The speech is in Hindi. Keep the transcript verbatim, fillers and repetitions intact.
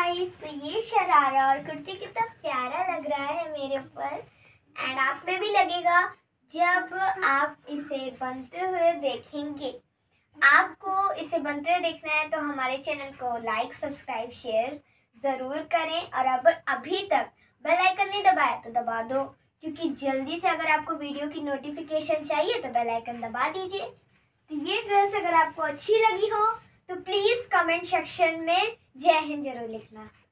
गाइस, तो ये शरारा और कुर्ती कितना प्यारा लग रहा है मेरे ऊपर एंड आप पे भी लगेगा जब आप इसे बनते हुए देखेंगे। आपको इसे बनते हुए देखना है तो हमारे चैनल को लाइक, सब्सक्राइब, शेयर ज़रूर करें और अब अभी तक बेल आइकन नहीं दबाया तो दबा दो, क्योंकि जल्दी से अगर आपको वीडियो की नोटिफिकेशन चाहिए तो बेल आइकन दबा दीजिए। तो ये ड्रेस अगर आपको अच्छी लगी हो तो प्लीज़ कमेंट सेक्शन में जय हिंद जरूर लिखना।